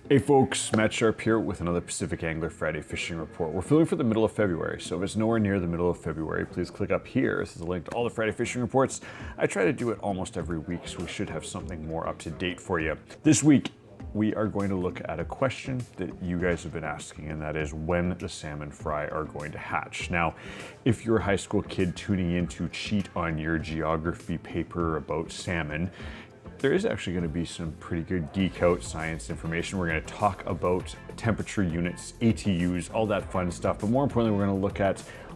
Hey folks, Matt Sharp here with another Pacific Angler Friday fishing report. We're filming for the middle of February, so if it's nowhere near the middle of February, please click up here. This is a link to all the Friday fishing reports. I try to do it almost every week, so we should have something more up to date for you. This week, we are going to look at a question that you guys have been asking, and that is when the salmon fry are going to hatch. Now, if you're a high school kid tuning in to cheat on your geography paper about salmon, there is actually going to be some pretty good geek out science information. We're going to talk about temperature units, ATUs, all that fun stuff. But more importantly, we're going to look at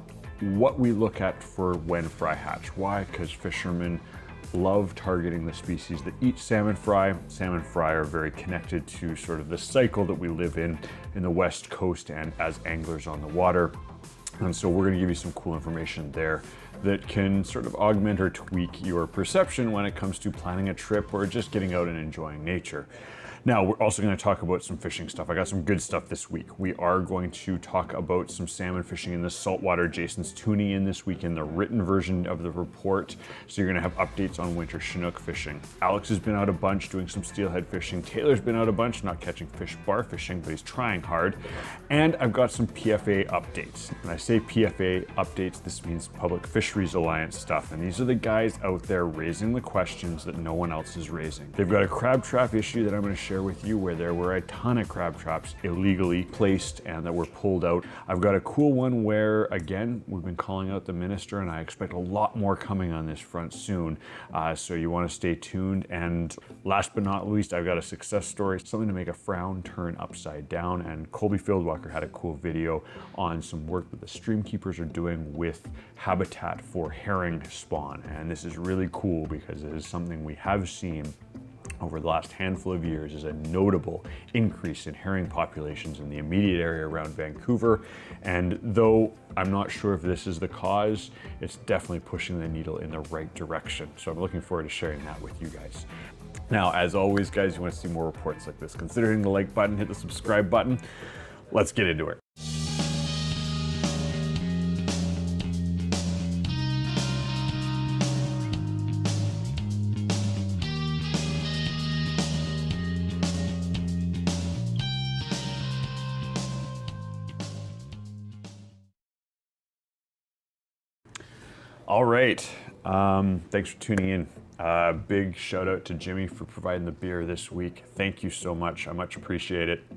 what we look at for when fry hatch. Why? Because fishermen love targeting the species that eat salmon fry. Salmon fry are very connected to sort of the cycle that we live in the West Coast and as anglers on the water. And so we're going to give you some cool information there that can sort of augment or tweak your perception when it comes to planning a trip or just getting out and enjoying nature. Now, we're also going to talk about some fishing stuff. I got some good stuff this week. We are going to talk about some salmon fishing in the saltwater. Jason's tuning in this week in the written version of the report, so you're going to have updates on winter Chinook fishing. Alex has been out a bunch doing some steelhead fishing. Taylor's been out a bunch, not catching fish bar fishing, but he's trying hard. And I've got some PFA updates. When I say PFA updates, this means Public Fisheries Alliance stuff. And these are the guys out there raising the questions that no one else is raising. They've got a crab trap issue that I'm going to share with you where there were a ton of crab traps illegally placed and that were pulled out. I've got a cool one where, again, we've been calling out the minister, and I expect a lot more coming on this front soon. So you want to stay tuned. And last but not least, I've got a success story, something to make a frown turn upside down. And Colby Fieldwalker had a cool video on some work that the stream keepers are doing with habitat for herring spawn. And this is really cool because it is something we have seen over the last handful of years is a notable increase in herring populations in the immediate area around Vancouver. And though I'm not sure if this is the cause, it's definitely pushing the needle in the right direction. So I'm looking forward to sharing that with you guys. Now, as always, guys, you want to see more reports like this, consider hitting the like button, hit the subscribe button. Let's get into it. All right, thanks for tuning in. Big shout out to Jimmy for providing the beer this week. Thank you so much, I much appreciate it.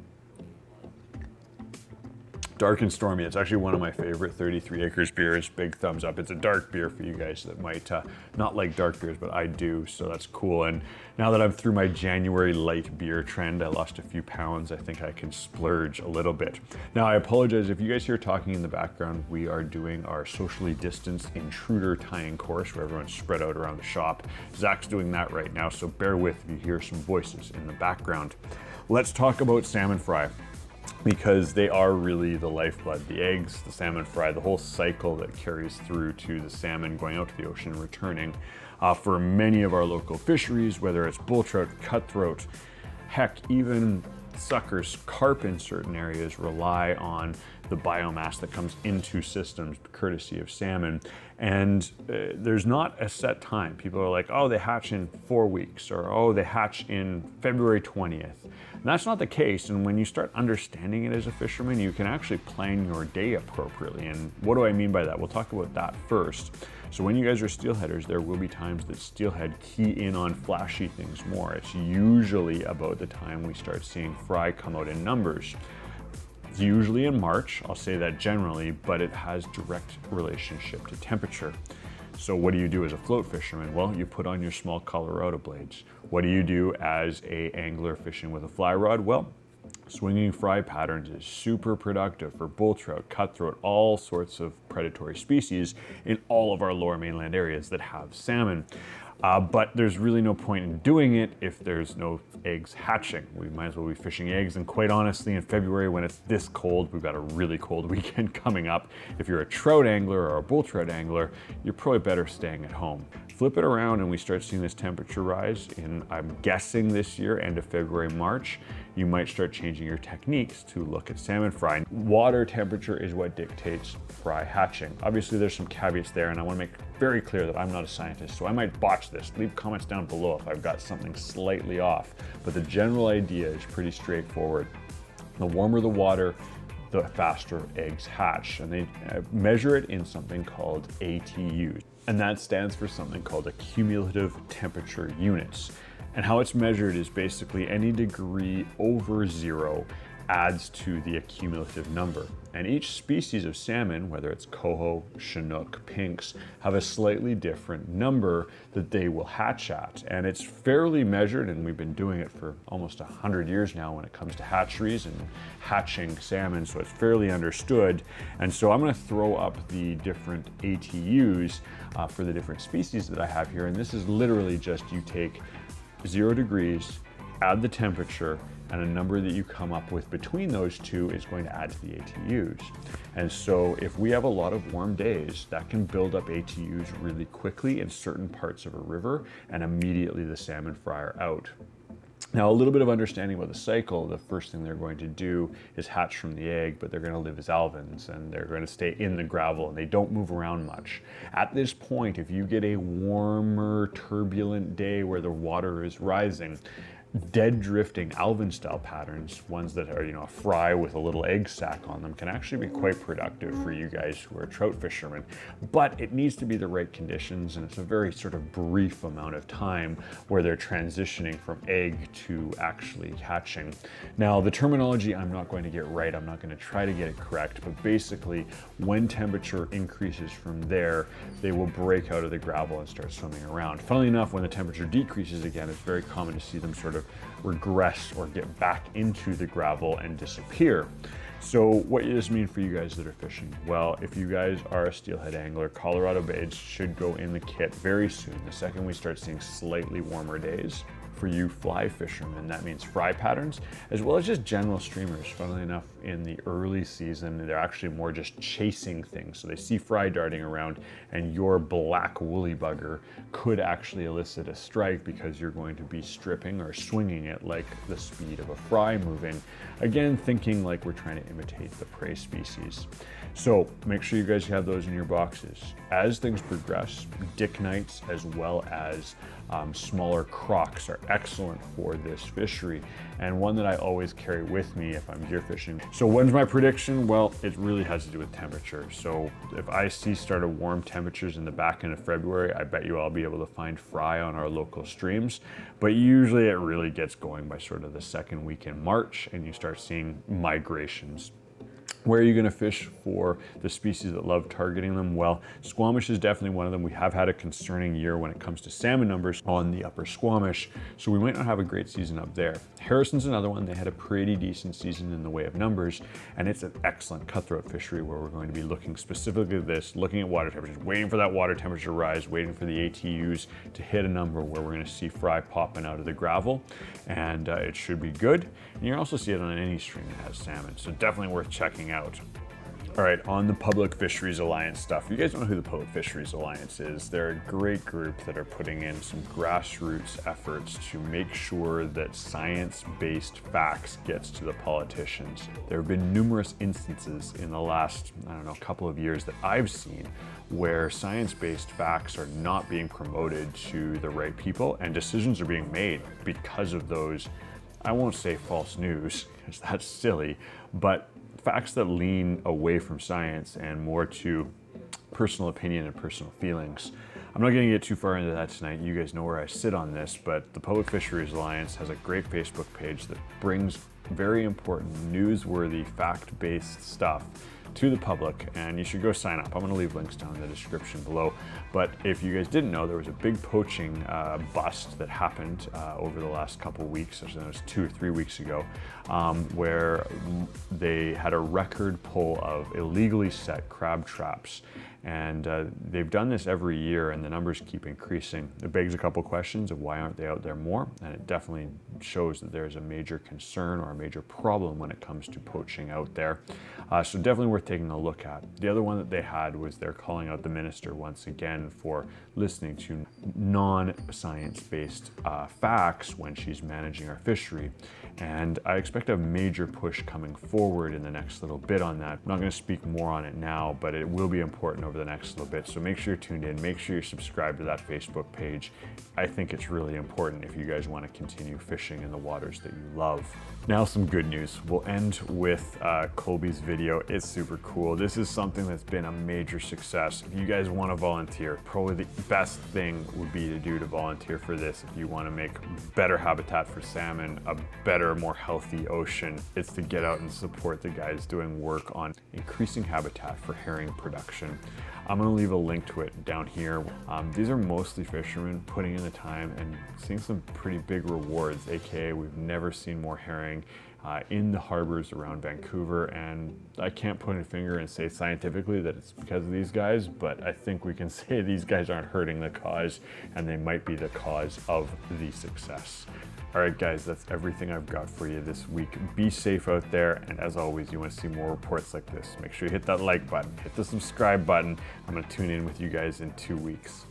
Dark and Stormy, it's actually one of my favorite 33 Acres beers. Big thumbs up. It's a dark beer for you guys that might not like dark beers, but I do, so that's cool. And now that I'm through my January light beer trend, I lost a few pounds. I think I can splurge a little bit. Now, I apologize if you guys hear talking in the background. We are doing our socially distanced intruder tying course where everyone's spread out around the shop. Zach's doing that right now, so bear with if you hear some voices in the background. Let's talk about salmon fry, because they are really the lifeblood. The eggs, the salmon fry, the whole cycle that carries through to the salmon going out to the ocean and returning. For many of our local fisheries, whether it's bull trout, cutthroat, heck, even suckers, carp in certain areas rely on the biomass that comes into systems courtesy of salmon. And there's not a set time. People are like, oh, they hatch in 4 weeks, or oh, they hatch in February 20th. And that's not the case. And when you start understanding it as a fisherman, you can actually plan your day appropriately. And what do I mean by that? We'll talk about that first. So when you guys are steelheaders, there will be times that steelhead key in on flashy things more. It's usually about the time we start seeing fry come out in numbers. It's usually in March, I'll say that generally, but it has direct relationship to temperature. So what do you do as a float fisherman? Well, you put on your small Colorado blades. What do you do as an angler fishing with a fly rod? Well, swinging fry patterns is super productive for bull trout, cutthroat, all sorts of predatory species in all of our lower mainland areas that have salmon. But there's really no point in doing it if there's no eggs hatching. We might as well be fishing eggs, and quite honestly, in February when it's this cold, we've got a really cold weekend coming up. If you're a trout angler or a bull trout angler, you're probably better staying at home. Flip it around and we start seeing this temperature rise in, I'm guessing this year, end of February, March. you might start changing your techniques to look at salmon fry. Water temperature is what dictates fry hatching. Obviously there's some caveats there, and I want to make very clear that I'm not a scientist, so I might botch this. Leave comments down below if I've got something slightly off, but the general idea is pretty straightforward. The warmer the water, the faster eggs hatch, and they measure it in something called ATUs, and that stands for something called a cumulative temperature units. And how it's measured is basically any degree over 0 adds to the accumulative number. And each species of salmon, whether it's coho, chinook, pinks, have a slightly different number that they will hatch at. And it's fairly measured, and we've been doing it for almost 100 years now when it comes to hatcheries and hatching salmon, so it's fairly understood. And so I'm gonna throw up the different ATUs for the different species that I have here. And this is literally just you take 0 degrees, add the temperature, and a number that you come up with between those two is going to add to the ATUs. And so if we have a lot of warm days, that can build up ATUs really quickly in certain parts of a river, and immediately the salmon fry are out. Now, a little bit of understanding about the cycle, the first thing they're going to do is hatch from the egg, but they're going to live as alevins, and they're going to stay in the gravel, and they don't move around much. At this point, if you get a warmer, turbulent day where the water is rising, dead drifting alevin style patterns, ones that are, a fry with a little egg sac on them, can actually be quite productive for you guys who are trout fishermen. But it needs to be the right conditions, and it's a very sort of brief amount of time where they're transitioning from egg to actually hatching. Now, the terminology I'm not going to get right, I'm not going to try to get it correct, but basically when temperature increases from there, they will break out of the gravel and start swimming around. Funnily enough, when the temperature decreases again, it's very common to see them sort of regress or get back into the gravel and disappear. So what does this mean for you guys that are fishing? Well, if you guys are a steelhead angler, Colorado baits should go in the kit very soon, the second we start seeing slightly warmer days. For you fly fishermen, that means fry patterns, as well as just general streamers. Funnily enough, in the early season, they're actually more just chasing things. So they see fry darting around, and your black woolly bugger could actually elicit a strike because you're going to be stripping or swinging it like the speed of a fry moving. Again, thinking like we're trying to imitate the prey species. So make sure you guys have those in your boxes. As things progress, dicknites as well as smaller crocs are excellent for this fishery, and one that I always carry with me if I'm gear fishing. So when's my prediction? Well, it really has to do with temperature. So if I see start of warm temperatures in the back end of February, I bet you I'll be able to find fry on our local streams. But usually it really gets going by sort of the second week in March, and you start seeing migrations. Where are you going to fish for the species that love targeting them? Well, Squamish is definitely one of them. We have had a concerning year when it comes to salmon numbers on the upper Squamish, so we might not have a great season up there. Harrison's another one. They had a pretty decent season in the way of numbers, and it's an excellent cutthroat fishery where we're going to be looking specifically at this, looking at water temperatures, waiting for that water temperature rise, waiting for the ATUs to hit a number where we're going to see fry popping out of the gravel, and it should be good. And you'll also see it on any stream that has salmon, so definitely worth checking out. All right, on the Public Fisheries Alliance stuff. You guys don't know who the Public Fisheries Alliance is. They're a great group that are putting in some grassroots efforts to make sure that science-based facts gets to the politicians. There have been numerous instances in the last, couple of years that I've seen where science-based facts are not being promoted to the right people, and decisions are being made because of those, I won't say false news, because that's silly, but facts that lean away from science and more to personal opinion and personal feelings. I'm not going to get too far into that tonight. You guys know where I sit on this, but the Public Fisheries Alliance has a great Facebook page that brings very important, newsworthy, fact-based stuff to the public, and you should go sign up. I'm going to leave links down in the description below. But if you guys didn't know, there was a big poaching bust that happened over the last couple of weeks. It was 2 or 3 weeks ago, where they had a record pull of illegally set crab traps. And they've done this every year, and the numbers keep increasing. It begs a couple questions of why aren't they out there more, and it definitely shows that there's a major concern or a major problem when it comes to poaching out there. So definitely worth taking a look at. The other one that they had was they're calling out the minister once again for listening to non-science-based facts when she's managing our fishery. And I expect a major push coming forward in the next little bit on that. I'm not going to speak more on it now, but it will be important over the next little bit. So make sure you're tuned in, make sure you're subscribed to that Facebook page. I think it's really important if you guys want to continue fishing in the waters that you love. Now some good news. We'll end with Colby's video. It's super cool. This is something that's been a major success. If you guys want to volunteer, probably the best thing would be to do to volunteer for this if you want to make better habitat for salmon, a better, more healthy ocean. It's to get out and support the guys doing work on increasing habitat for herring production. I'm going to leave a link to it down here. These are mostly fishermen putting in the time and seeing some pretty big rewards, aka we've never seen more herring in the harbors around Vancouver, and I can't point a finger and say scientifically that it's because of these guys, but I think we can say these guys aren't hurting the cause, and they might be the cause of the success. All right, guys, that's everything I've got for you this week. Be safe out there, and as always, you want to see more reports like this, make sure you hit that like button, hit the subscribe button. I'm going to tune in with you guys in 2 weeks.